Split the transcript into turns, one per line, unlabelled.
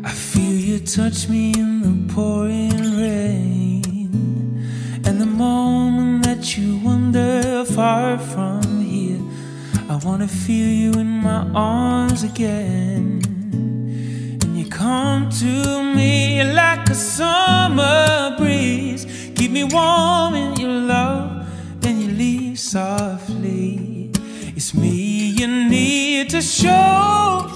I feel you touch me in the pouring rain, and the moment that you wander far from here, I wanna feel you in my arms again. And you come to me like a summer breeze, keep me warm in your love, then you leave softly. It's me you need to show